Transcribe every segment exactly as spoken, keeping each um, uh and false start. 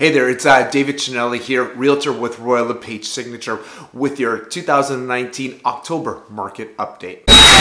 Hey there, it's uh, David Chinelli here, Realtor with Royal LePage Signature with your two thousand nineteen October market update.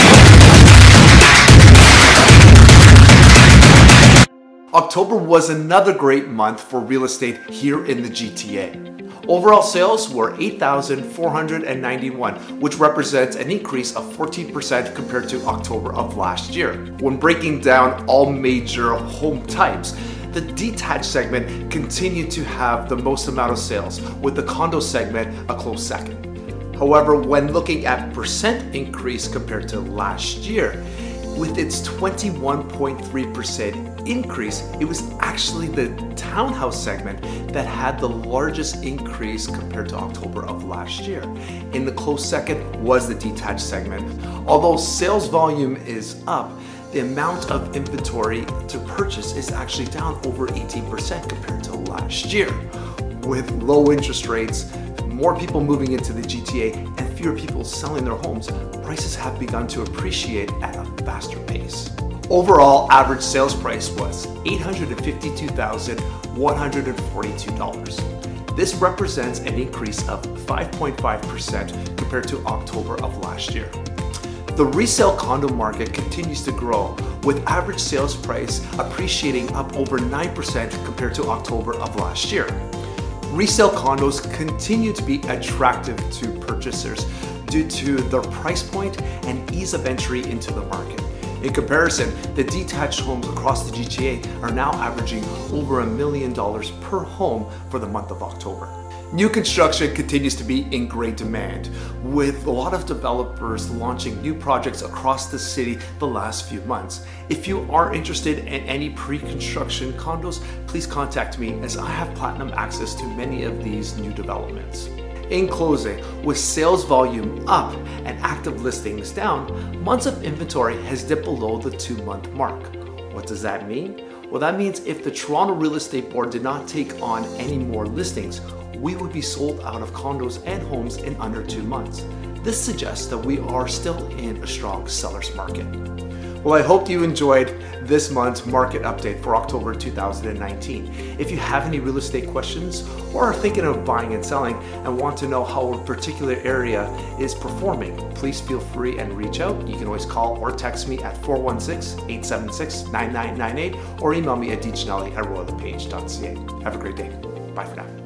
October was another great month for real estate here in the G T A. Overall sales were eight thousand four hundred ninety-one, which represents an increase of fourteen percent compared to October of last year. When breaking down all major home types, the detached segment continued to have the most amount of sales, with the condo segment a close second. However, when looking at percent increase compared to last year, with its twenty-one point three percent increase, it was actually the townhouse segment that had the largest increase compared to October of last year. In the close second was the detached segment. Although sales volume is up, the amount of inventory to purchase is actually down over eighteen percent compared to last year. With low interest rates, more people moving into the G T A, and fewer people selling their homes, prices have begun to appreciate at a faster pace. Overall, average sales price was eight hundred fifty-two thousand one hundred forty-two dollars. This represents an increase of five point five percent compared to October of last year. The resale condo market continues to grow, with average sales price appreciating up over nine percent compared to October of last year. Resale condos continue to be attractive to purchasers due to their price point and ease of entry into the market. In comparison, the detached homes across the G T A are now averaging over a million dollars per home for the month of October. New construction continues to be in great demand, with a lot of developers launching new projects across the city the last few months. If you are interested in any pre-construction condos, please contact me, as I have platinum access to many of these new developments. In closing, with sales volume up and active listings down, months of inventory has dipped below the two-month mark. What does that mean? Well, that means if the Toronto Real Estate Board did not take on any more listings, we would be sold out of condos and homes in under two months. This suggests that we are still in a strong seller's market. Well, I hope you enjoyed this month's market update for October two thousand nineteen. If you have any real estate questions or are thinking of buying and selling and want to know how a particular area is performing, please feel free and reach out. You can always call or text me at four one six, eight seven six, nine nine nine eight or email me at d chinelli at royal lepage dot c a. Have a great day. Bye for now.